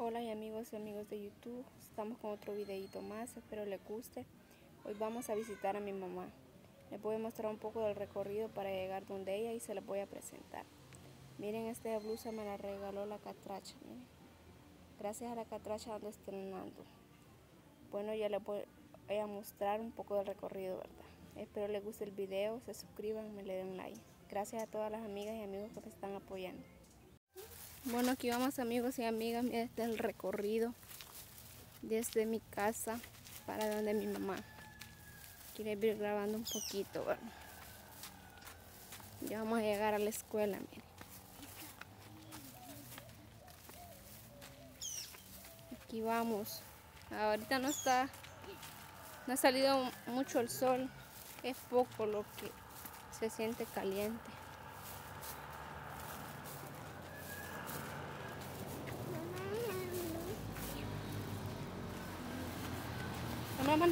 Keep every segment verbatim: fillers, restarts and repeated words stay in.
Hola y amigos y amigos de YouTube, estamos con otro videito más, espero les guste. Hoy vamos a visitar a mi mamá. Les voy a mostrar un poco del recorrido para llegar donde ella y se les voy a presentar. Miren, esta blusa me la regaló la catracha, miren. Gracias a la catracha ando estrenando. Bueno, ya les voy a mostrar un poco del recorrido, ¿verdad? Espero les guste el video, se suscriban, me le den like. Gracias a todas las amigas y amigos que me están apoyando. Bueno, aquí vamos amigos y amigas, miren, este es el recorrido desde mi casa para donde mi mamá. Quiero ir grabando un poquito, ¿verdad? Ya vamos a llegar a la escuela, miren. Aquí vamos. Ahorita no está, no ha salido mucho el sol, es poco lo que se siente caliente. Mamá, mamá.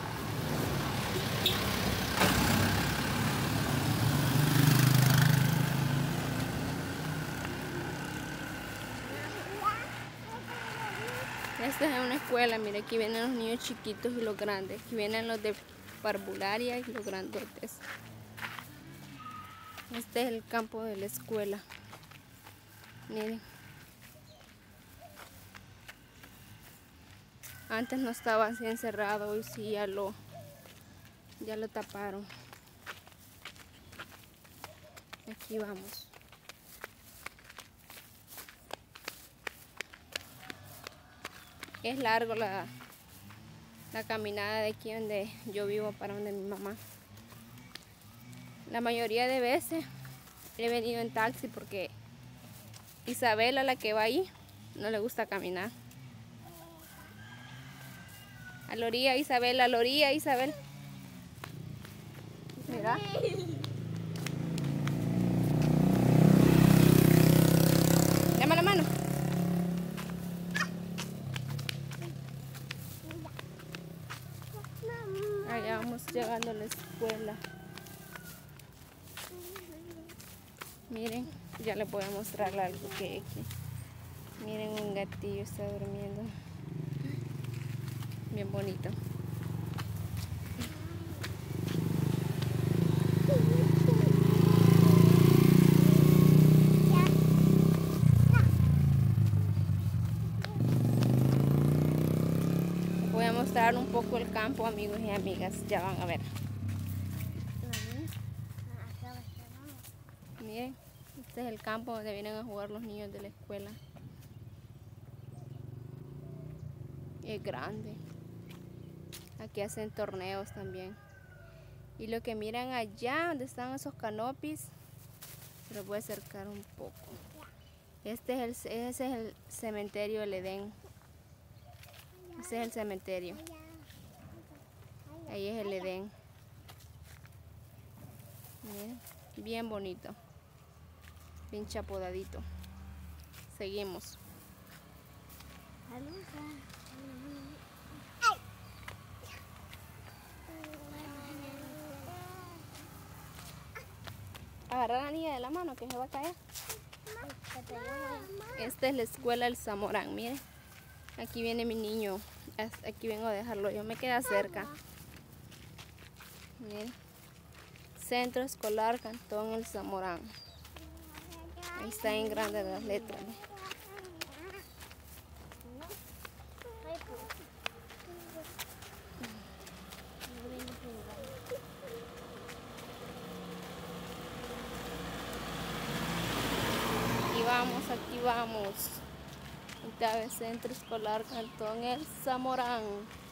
Esta es una escuela, mire, aquí vienen los niños chiquitos y los grandes. Aquí vienen los de parvularia y los grandotes. Este es el campo de la escuela. Miren. Antes no estaba así encerrado, hoy sí ya lo, ya lo taparon. Aquí vamos. Es largo la, la caminada de aquí donde yo vivo para donde mi mamá. La mayoría de veces he venido en taxi porque Isabela, la que va ahí, no le gusta caminar. A la orilla, Isabel, a la orilla, Isabel. Mira. Llama la mano. Allá vamos llegando a la escuela. Miren, ya les voy a mostrar algo que hay aquí. Miren, un gatillo está durmiendo. Bien bonito. Les voy a mostrar un poco el campo, amigos y amigas. Ya van a ver. Miren, este es el campo donde vienen a jugar los niños de la escuela. Es grande. Aquí hacen torneos también. Y lo que miran allá donde están esos canopies, se los voy a acercar un poco. Este es el, ese es el cementerio del Edén. Ese es el cementerio. Ahí es el Edén. Miren, bien bonito. Bien chapodadito. Seguimos. Agarrar a la niña de la mano que se va a caer. Esta es la escuela del Zamorán, miren. Aquí viene mi niño. Aquí vengo a dejarlo. Yo me queda cerca. Miren. Centro Escolar Cantón El Zamorán. Ahí está en grande las letras. ¿Eh? Vamos, aquí vamos. Esta es Centro Escolar Cantón El Zamorán.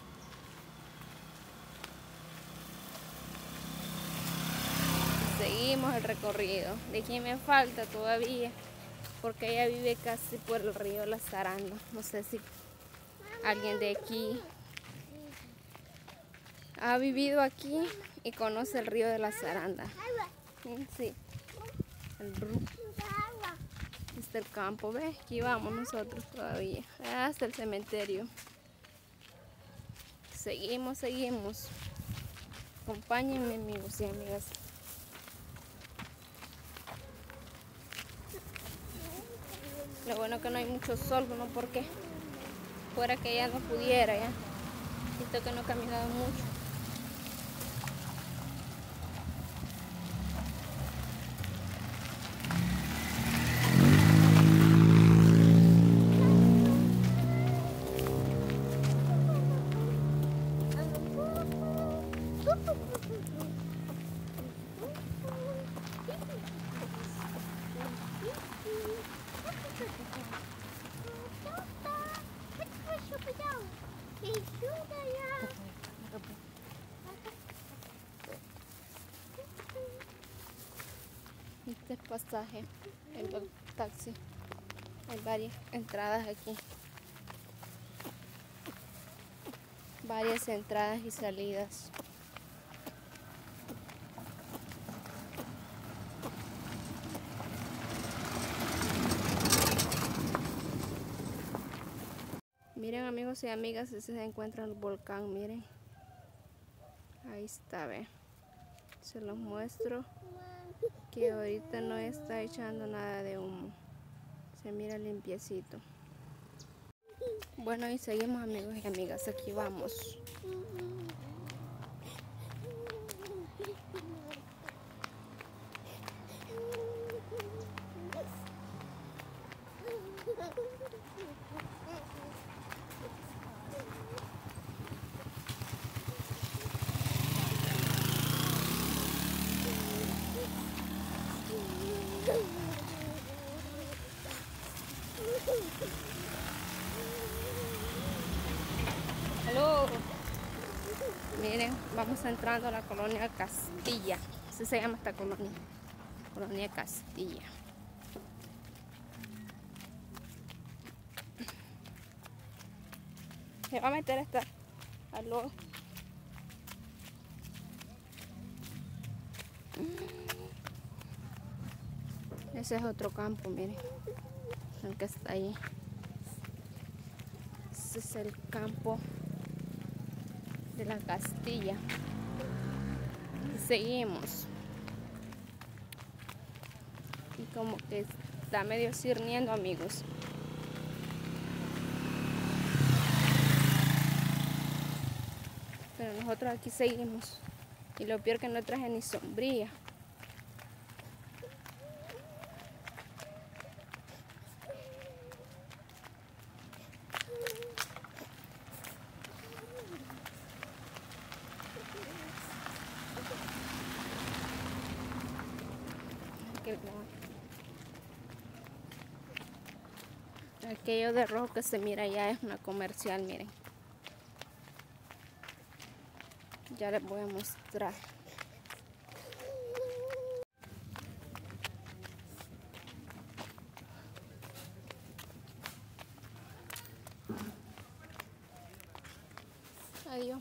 Seguimos el recorrido. De aquí me falta todavía, porque ella vive casi por el río La Saranda. No sé si alguien de aquí ha vivido aquí y conoce el río de La Saranda. Sí, el río. Este es el campo, ¿ves? Aquí vamos nosotros todavía, hasta el cementerio. Seguimos, seguimos. Acompáñenme, amigos y amigas. Lo bueno que no hay mucho sol, ¿no? Porque fuera que ella no pudiera ya. Siento que no he caminado mucho. Este es pasaje, el taxi. Hay varias entradas aquí. Varias entradas y salidas. Miren, amigos y amigas, ese se encuentra el volcán, miren. Ahí está, ve. Se los muestro que ahorita no está echando nada de humo. Se mira limpiecito. Bueno, y seguimos, amigos y amigas, aquí vamos. Hello. Miren, vamos entrando a la colonia Castilla. Así se llama esta colonia. Colonia Castilla. Se va a meter esta. Aló. Ese es otro campo, miren. El que está ahí. Ese es el campo de la Castilla. Y seguimos. Y como que está medio cirniendo, amigos. Pero nosotros aquí seguimos. Y lo peor que no traje ni sombrilla. Aquello de rojo que se mira allá es una comercial, miren. Ya les voy a mostrar. Adiós.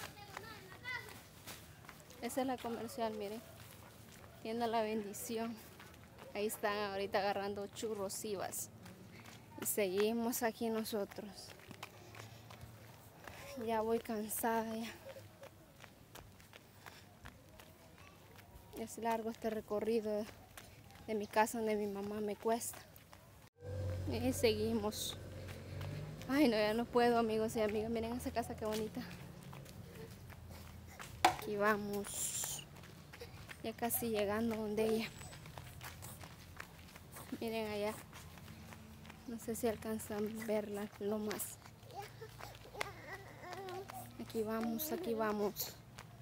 Esa es la comercial, miren. Tienda La Bendición. Ahí están ahorita agarrando churros Ibas. Y seguimos aquí nosotros. Ya voy cansada ya. Es largo este recorrido de, de mi casa donde mi mamá me cuesta. Y seguimos. Ay, no, ya no puedo, amigos y amigas. Miren esa casa qué bonita. Aquí vamos. Ya casi llegando donde ella. Miren allá. No sé si alcanzan a ver las lomas. Aquí vamos, aquí vamos.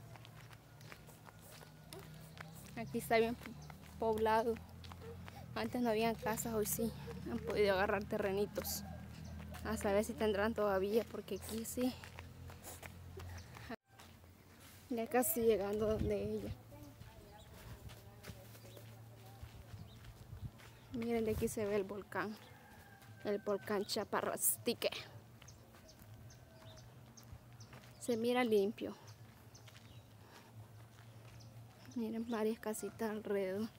Aquí está bien poblado. Antes no habían casas, hoy sí. Han podido agarrar terrenitos. A saber si tendrán todavía, porque aquí sí. Ya casi llegando donde ella. Miren, de aquí se ve el volcán. El volcán Chaparrastique. Se mira limpio. Miren, varias casitas alrededor.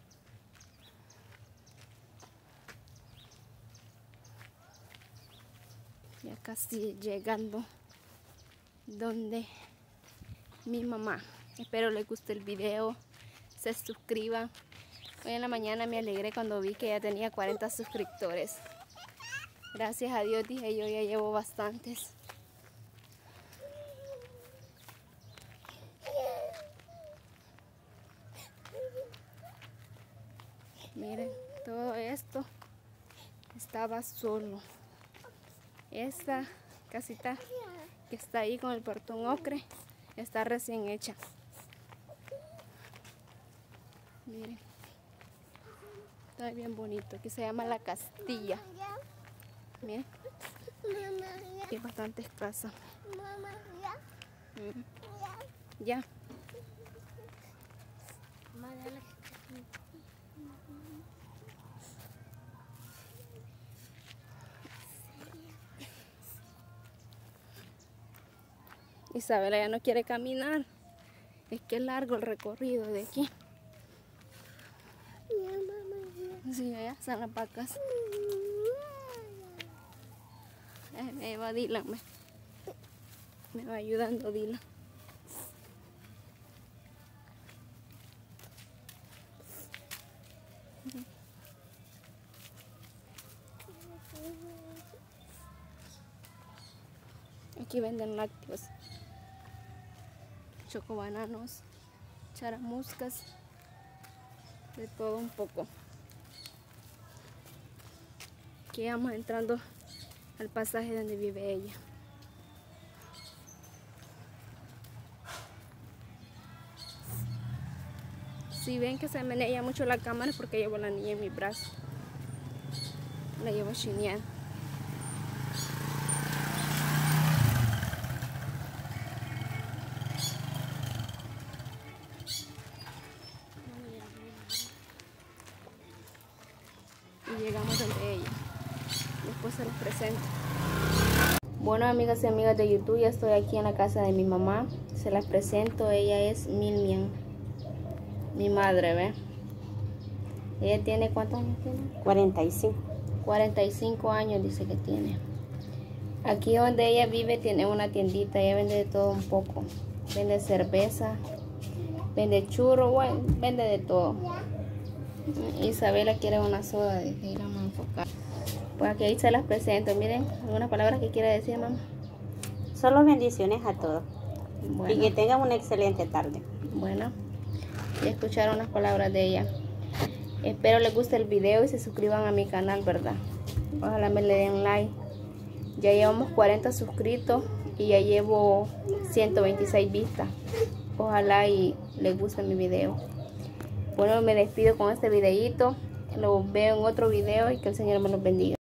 Ya casi llegando donde mi mamá. Espero les guste el video. Se suscriban. Hoy en la mañana me alegré cuando vi que ya tenía cuarenta suscriptores. Gracias a Dios, dije yo, ya llevo bastantes. Miren, todo esto estaba solo. Esta casita que está ahí con el portón ocre está recién hecha. Miren, está bien bonito. Aquí se llama La Castilla. Miren, aquí hay bastantes casas. Mm. Ya. Isabela ya no quiere caminar. Es que es largo el recorrido de aquí. Sí, allá están las vacas. Eh, me va Dylan, me, me va ayudando Dylan. Aquí venden lácteos, chocobananos, charamuscas, de todo un poco. Aquí vamos entrando al pasaje donde vive ella. Si ven que se menea mucho la cámara es porque llevo a la niña en mi brazo. La llevo chineada. Y llegamos donde ella. Después se los presento. Bueno, amigas y amigas de YouTube, ya estoy aquí en la casa de mi mamá. Se las presento. Ella es Milmian, mi madre, ¿ve? Ella tiene, ¿cuántos años tiene? cuarenta y cinco. cuarenta y cinco años dice que tiene. Aquí donde ella vive tiene una tiendita. Ella vende de todo un poco. Vende cerveza, vende churro, bueno, vende de todo. Isabela quiere una soda, de que ir a enfocar. Pues aquí ahí se las presento. Miren, algunas palabras que quiere decir, mamá. Solo bendiciones a todos. Bueno, Y que tengan una excelente tarde. bueno, ya escucharon las palabras de ella. Espero les guste el video y se suscriban a mi canal, ¿verdad? Ojalá me le den like. Ya llevamos cuarenta suscritos y ya llevo ciento veintiséis vistas. Ojalá y les guste mi video. Bueno, me despido con este videito. Lo veo en otro video y que el Señor me los bendiga.